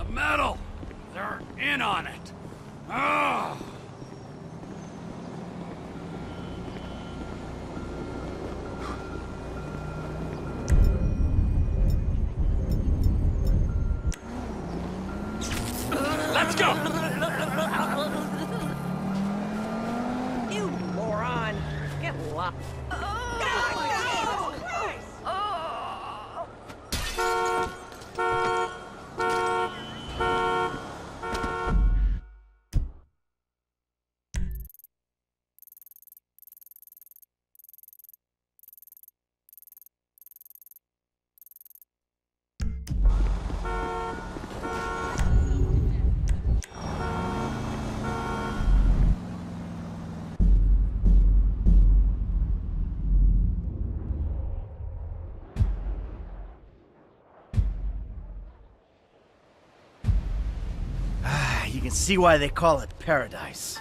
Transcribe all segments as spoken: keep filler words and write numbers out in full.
Metal! They're in on it! Oh. Let's go! You moron! Get lost. You can see why they call it paradise.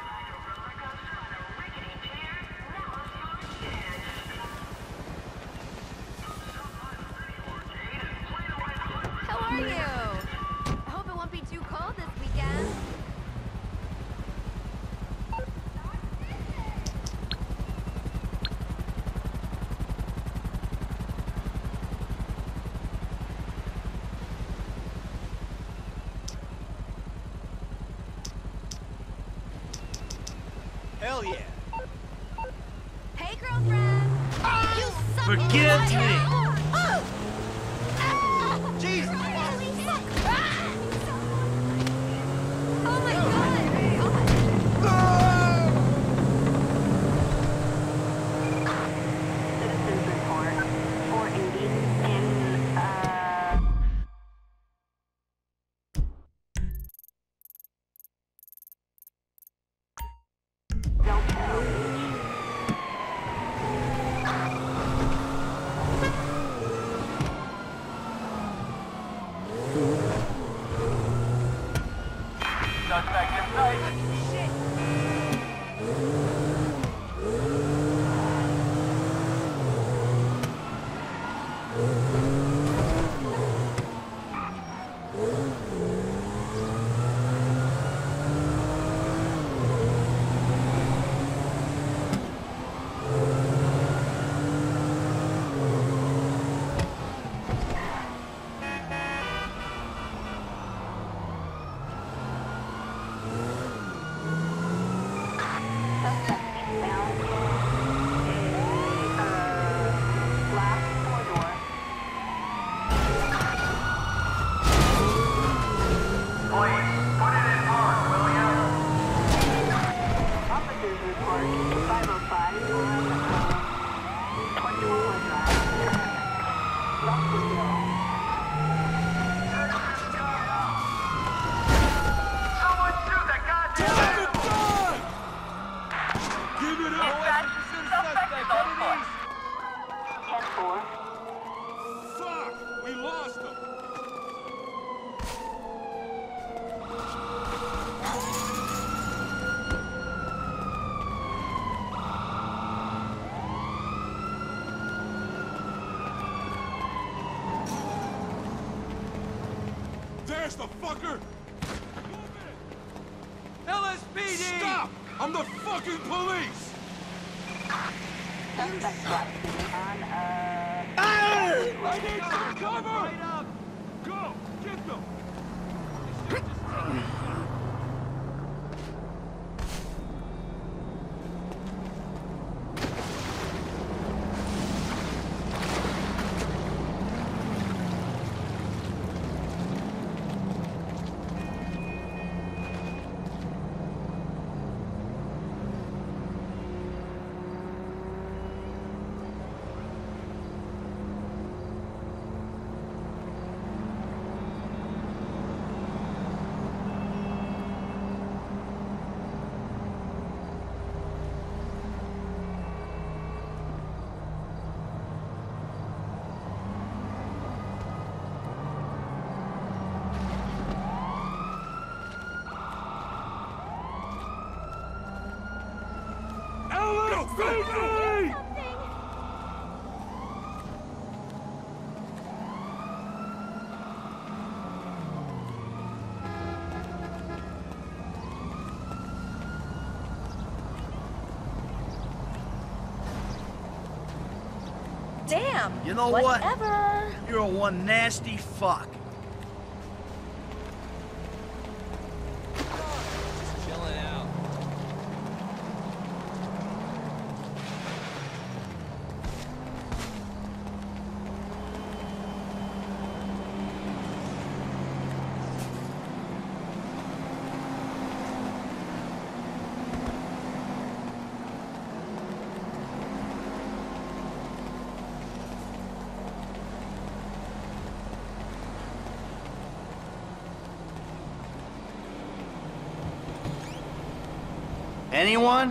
How are you? I hope it won't be too cold this weekend. Hell yeah. Hey, girlfriend! You suck! Forgive me! Oh! Jesus! Holy fuck! Oh my god! Citizens report four eighty in, uh... Delta Suspect in sight. suspect eastbound in a, uh, last corridor. Police, put it in park, will ya? Officers report five oh five on, uh, twenty-one Drive. Lost the hill. Someone shoot that goddamn... Give it up! Suspect is on foot. ten four. Fuck! We lost them! There's the fucker! L S P D! Stop! I'm the fucking police! Suspect driving on, uh... I need some cover! Right up! Go! Get them! damn. You know Whatever. what? You're a one nasty fuck. Chilling out. Anyone?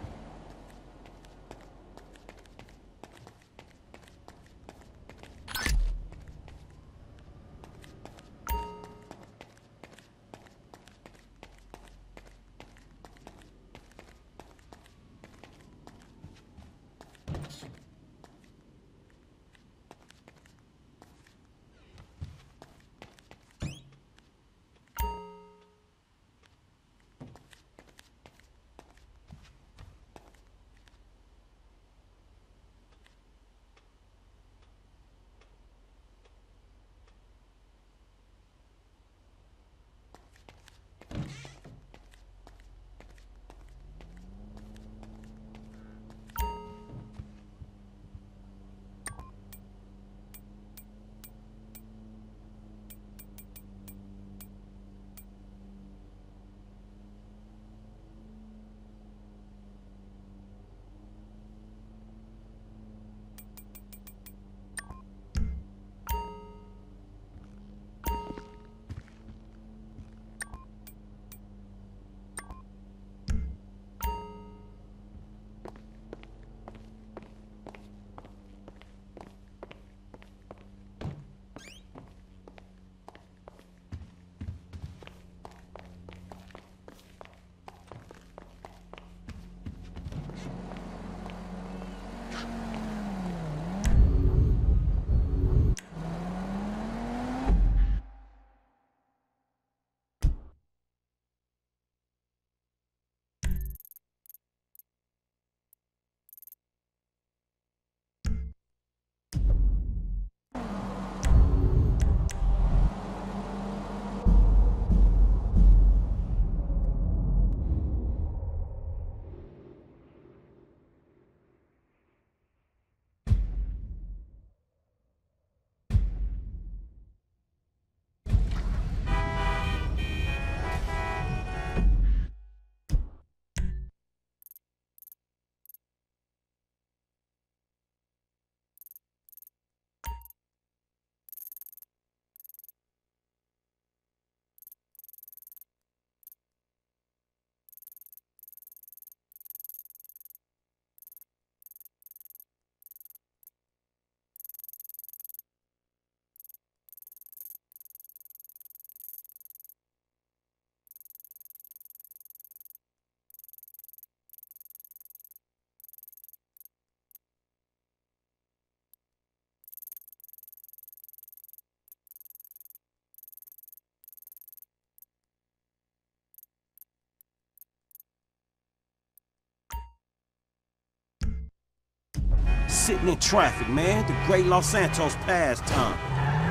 Sitting in traffic, man. The great Los Santos pastime.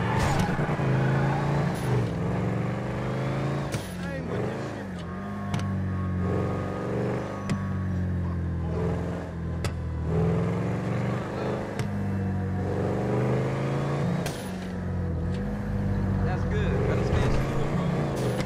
That's good. Gotta stay smooth, bro.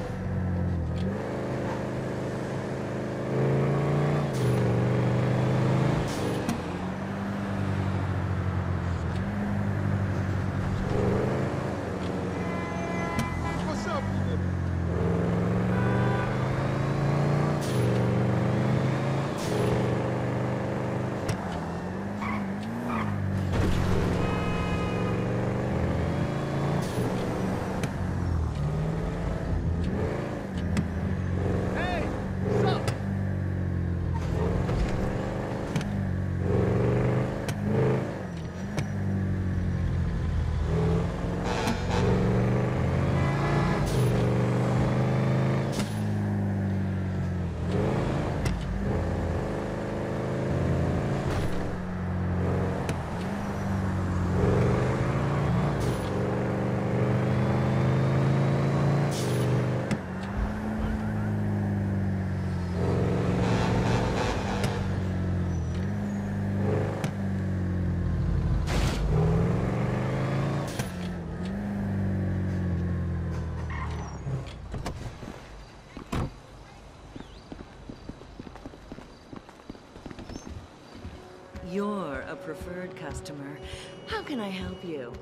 preferred customer. How can I help you?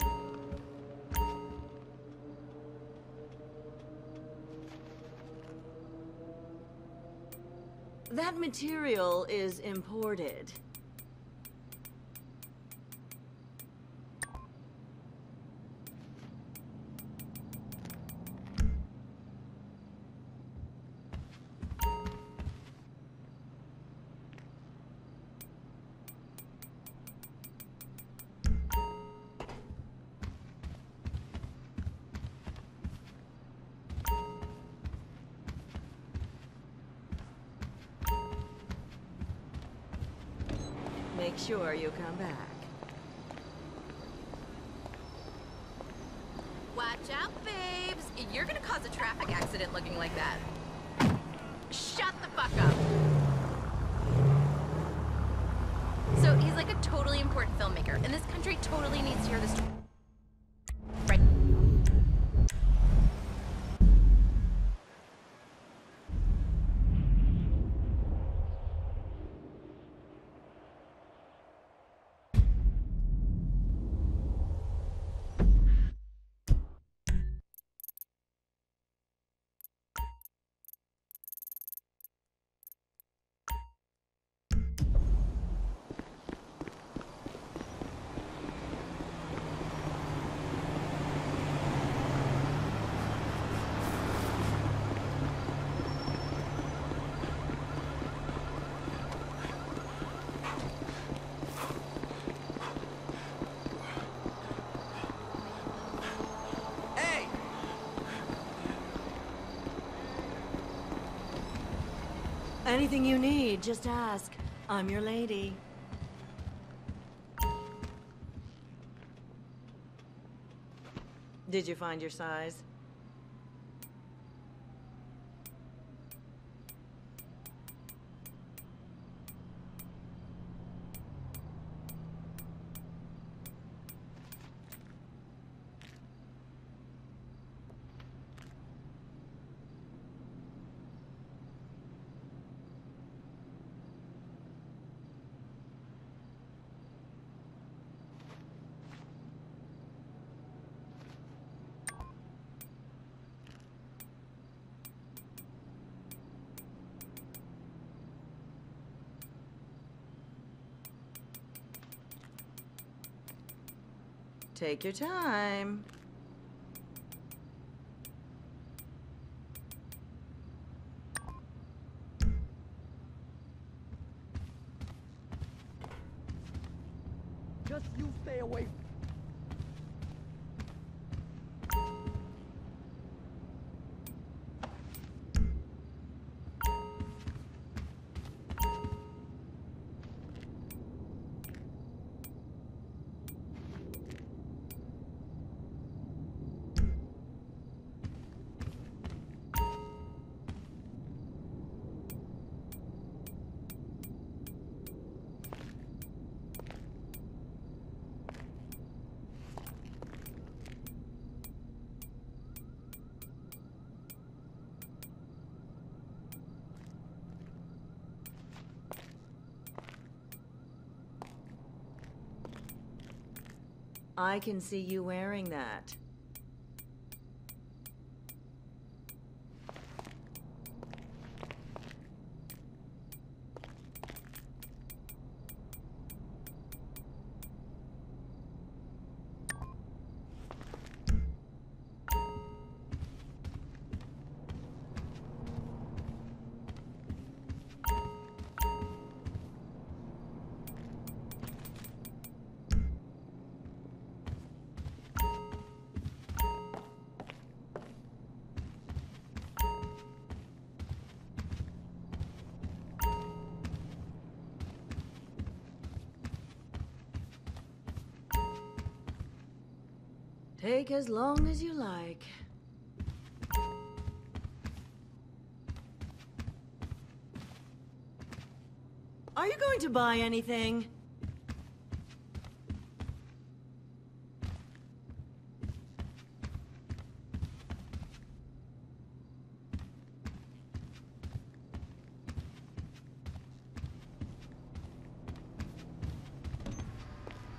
That material is imported. Make sure you come back. Watch out, babes. You're gonna cause a traffic accident looking like that. Shut the fuck up. So he's like a totally important filmmaker, and this country totally needs to hear this story. Right. Anything you need, just ask. I'm your lady. Did you find your size? Take your time. Just you stay away. I can see you wearing that. Take as long as you like. Are you going to buy anything?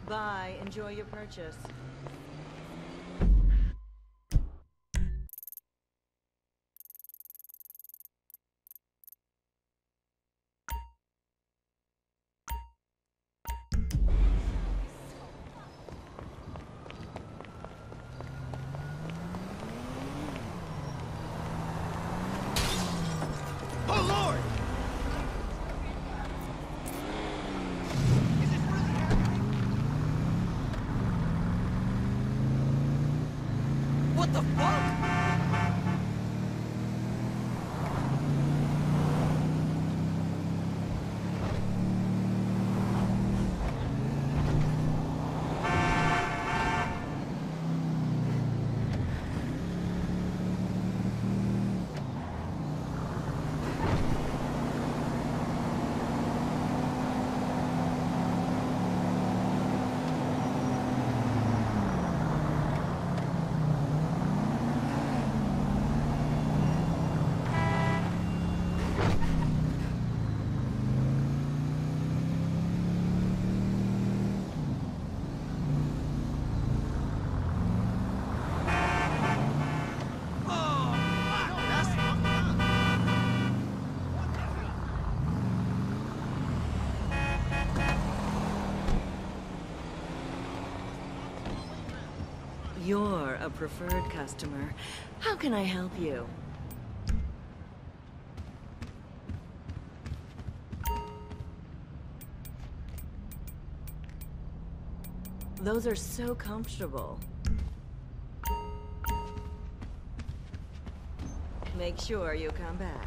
Bye. Enjoy your purchase. Oh, Lord! What the fuck? You're a preferred customer. How can I help you? Those are so comfortable. Make sure you come back.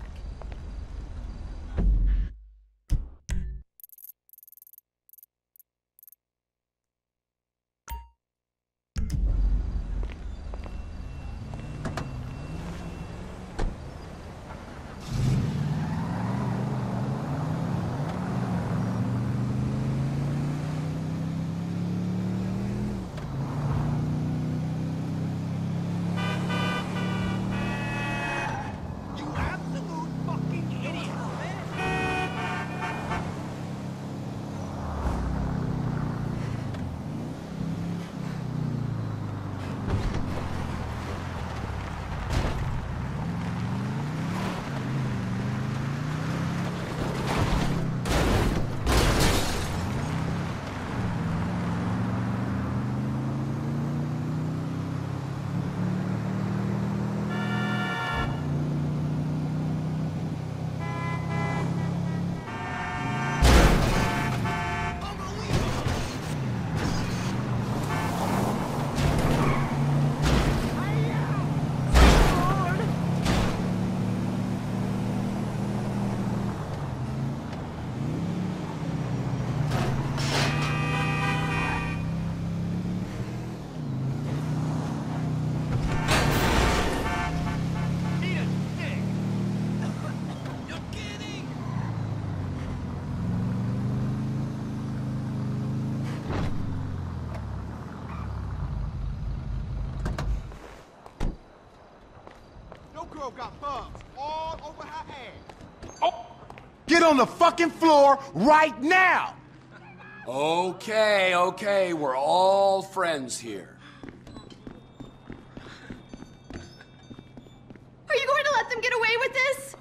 Girl got bumps all over her ass. Oh! Get on the fucking floor right now! Okay, okay, we're all friends here. Are you going to let them get away with this?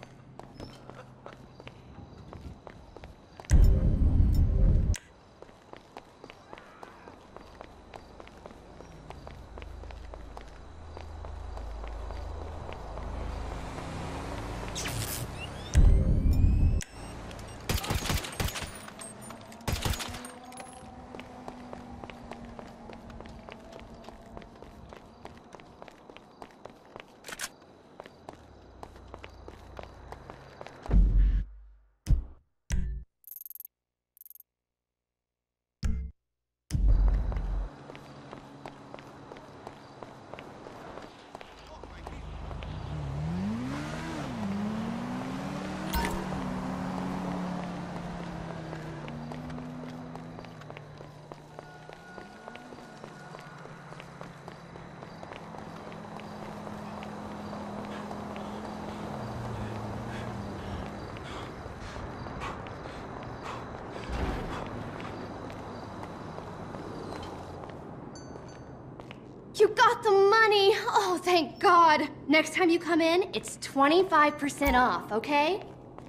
You got the money! Oh, thank God! Next time you come in, it's twenty-five percent off, okay?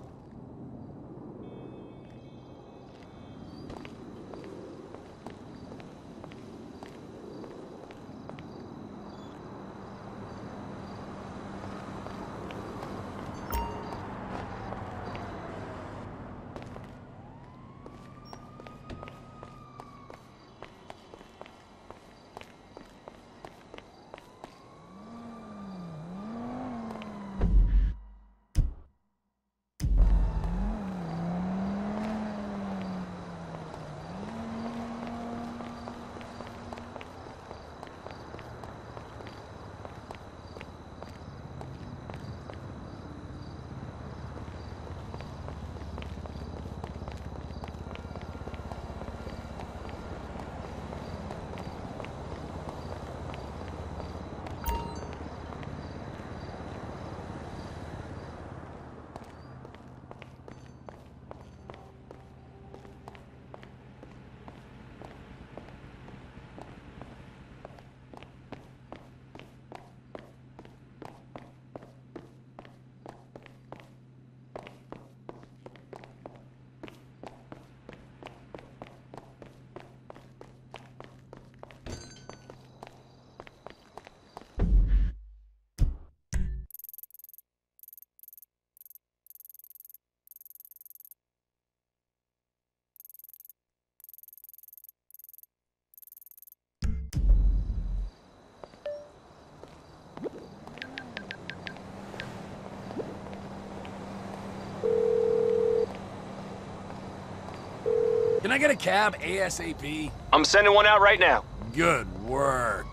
Can I get a cab ASAP? I'm sending one out right now. Good work.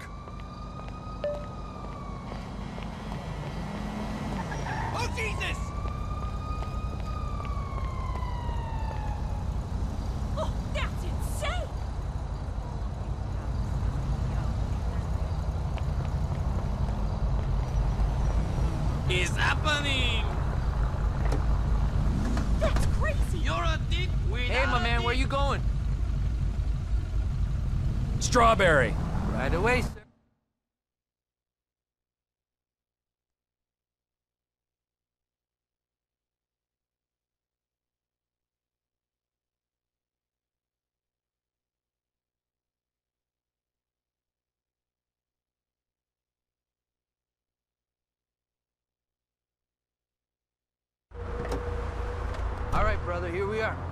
Oh, Jesus! Oh, that's insane! It's happening! That's crazy! You're a dick without Hey, my man, where you going? Strawberry. Right away, sir. All right, brother, here we are.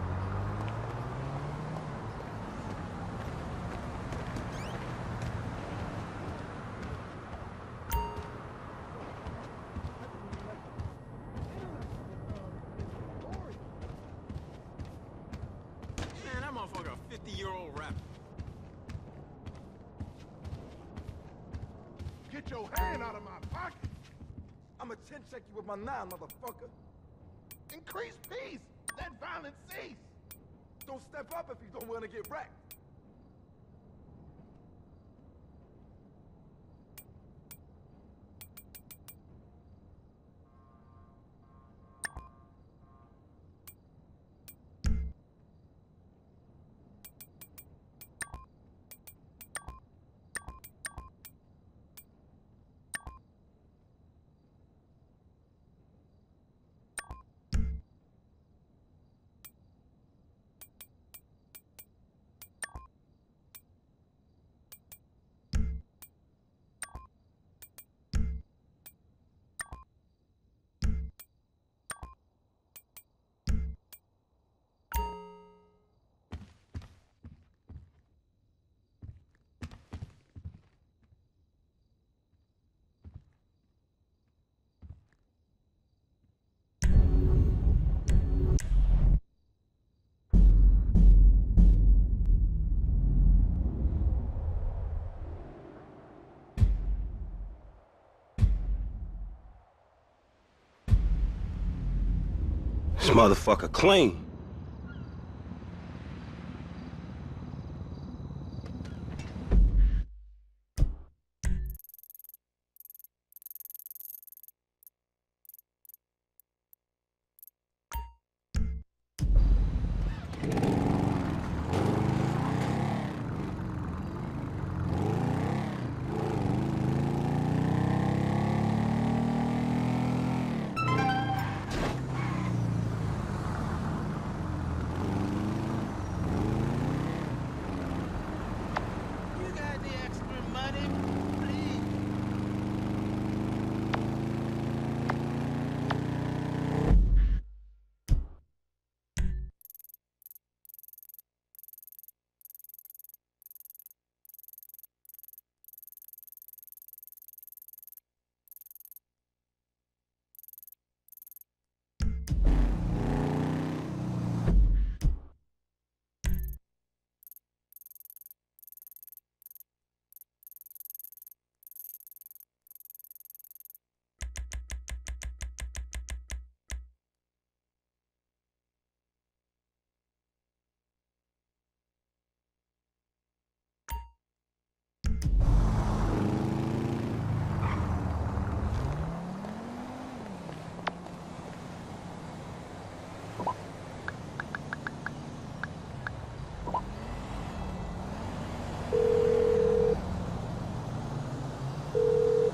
Man, that motherfucker a fifty-year-old rapper. Get your hand out of my pocket! I'ma chin-check you with my nine, motherfucker. Increase peace! Let violence cease! Don't step up if you don't want to get wrecked. This motherfucker clean.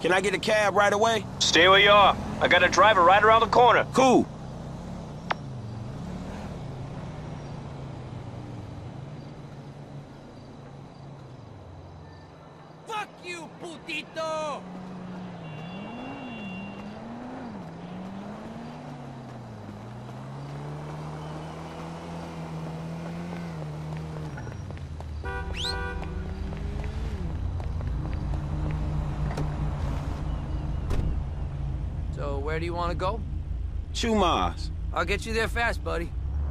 Can I get a cab right away? Stay where you are. I got a driver right around the corner. Cool. Fuck you, putito! So, where do you want to go? Chumash. I'll get you there fast, buddy.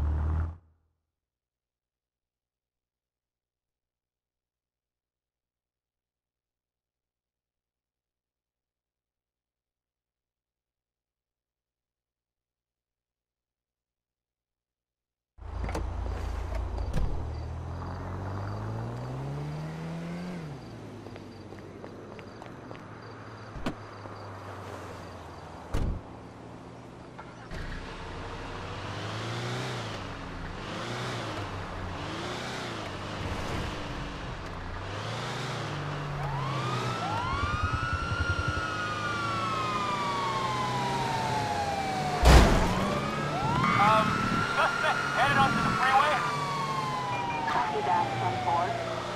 Um, suspect headed onto the freeway. Copy that, ten four.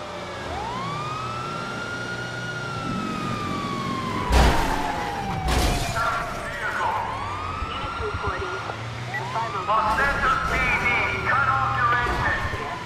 Units reporting. five oh Los five. Santos P D, cut off your engine.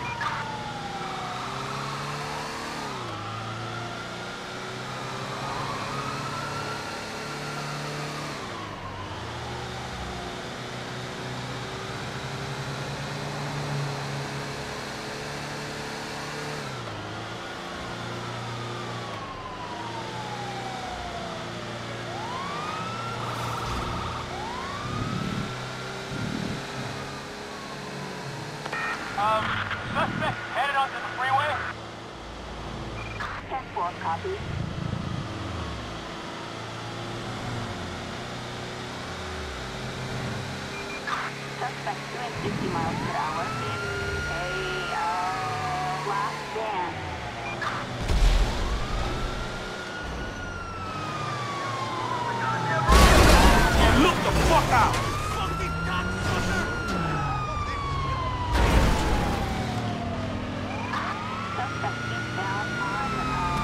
Um, suspect headed onto the freeway. ten four, copy. Suspect doing fifty miles per hour in a, uh, black van. Look the fuck out! Suspect eastbound on, uh,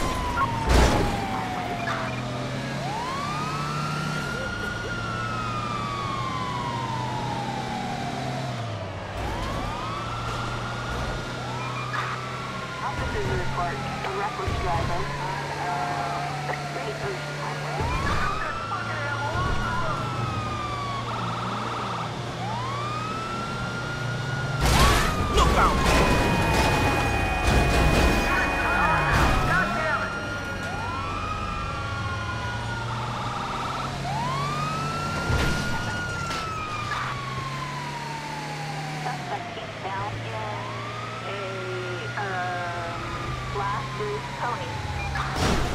officers report a reckless driver on, uh, Great Ocean Highway. Look out! Suspect eastbound in a, um, black blue pony.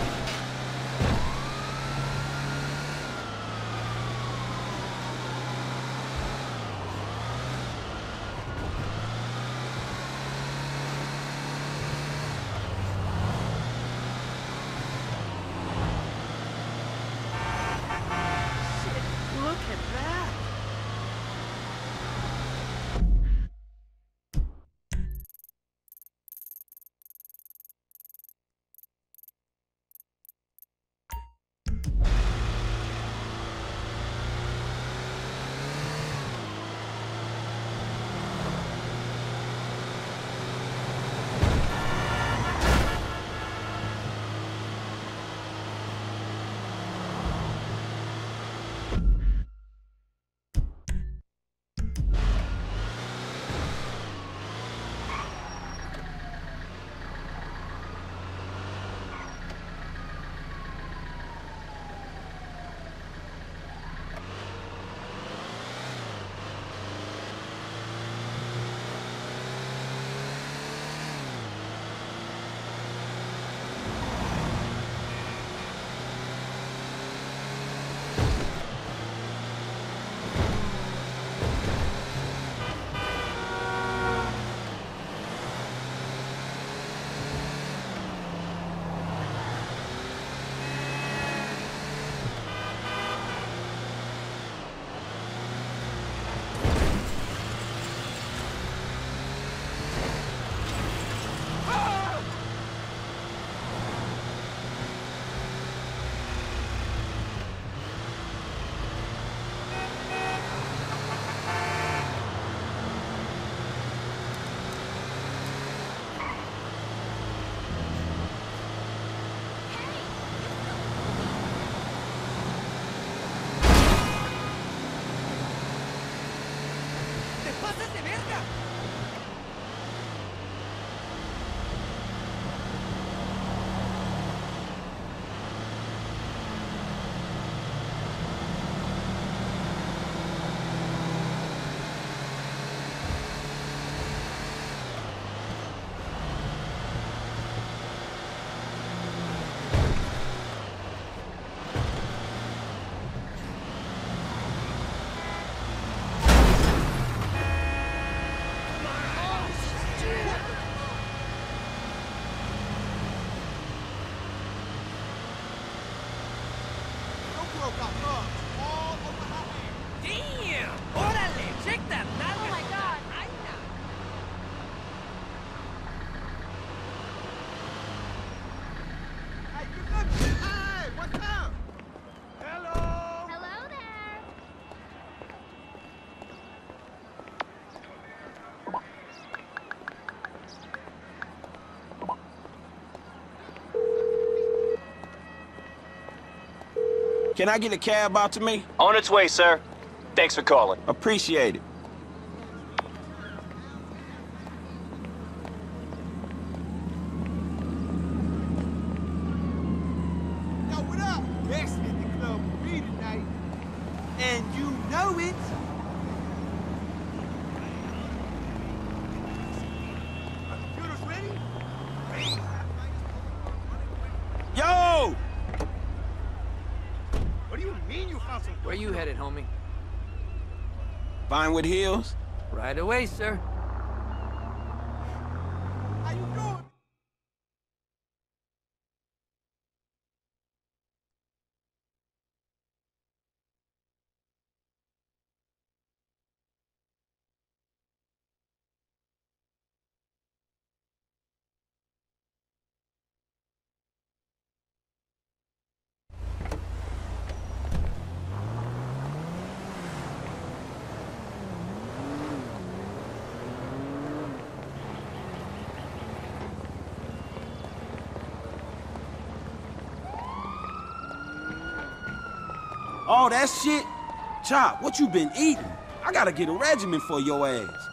Look at that! broke out thugs all over my hand. Damn! Órale! Check that! Oh my god! Hey, you good? Hey, what's up? Hello? Hello there. Can I get a cab out to me? On its way, sir. Thanks for calling. Appreciate it. Yo, what up? Best in the club with me tonight. And you know it. Computers ready? Yo! What do you mean you found some... Where you headed, homie? Vinewood Hills? Right away, sir. How you doing? All that shit? Chop, what you been eating? I gotta get a regimen for your ass.